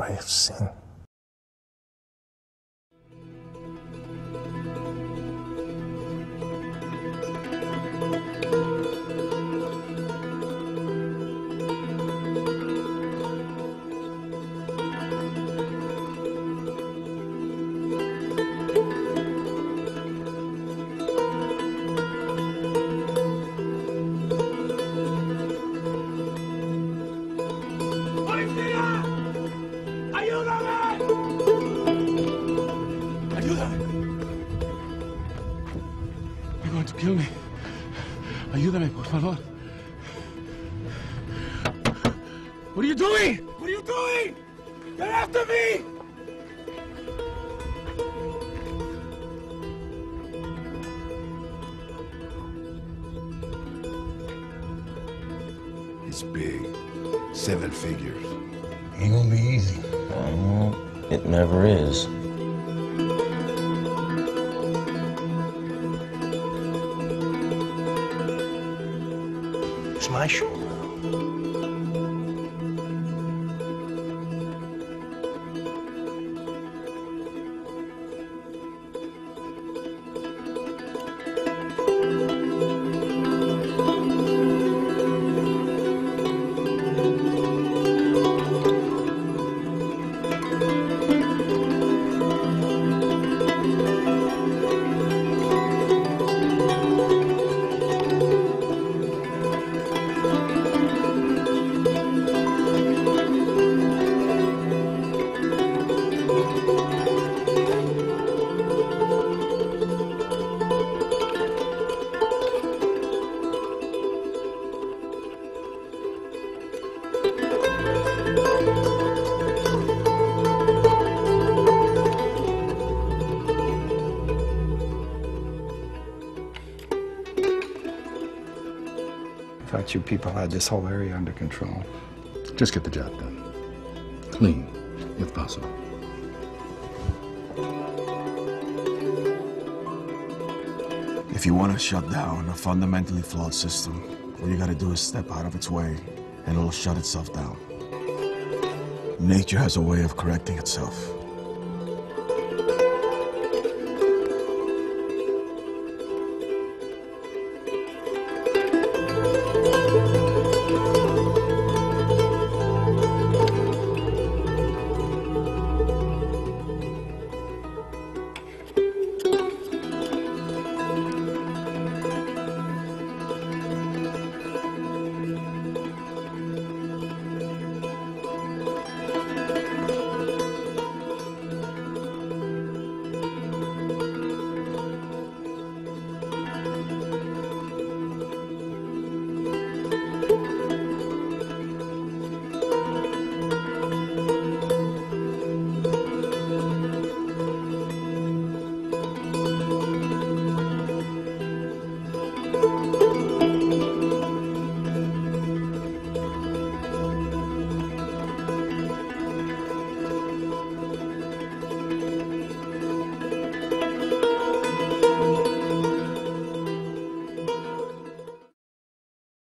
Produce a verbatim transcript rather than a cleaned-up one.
I have seen. They're going to kill me. Ayúdame, por favor. What are you doing? What are you doing? Get after me! It's big. Seven figures. Ain't gonna be easy. Um, it never is. It's my show. I thought you people had this whole area under control. Just get the job done. Clean, if possible. If you want to shut down a fundamentally flawed system, all you gotta do is step out of its way, and it'll shut itself down. Nature has a way of correcting itself.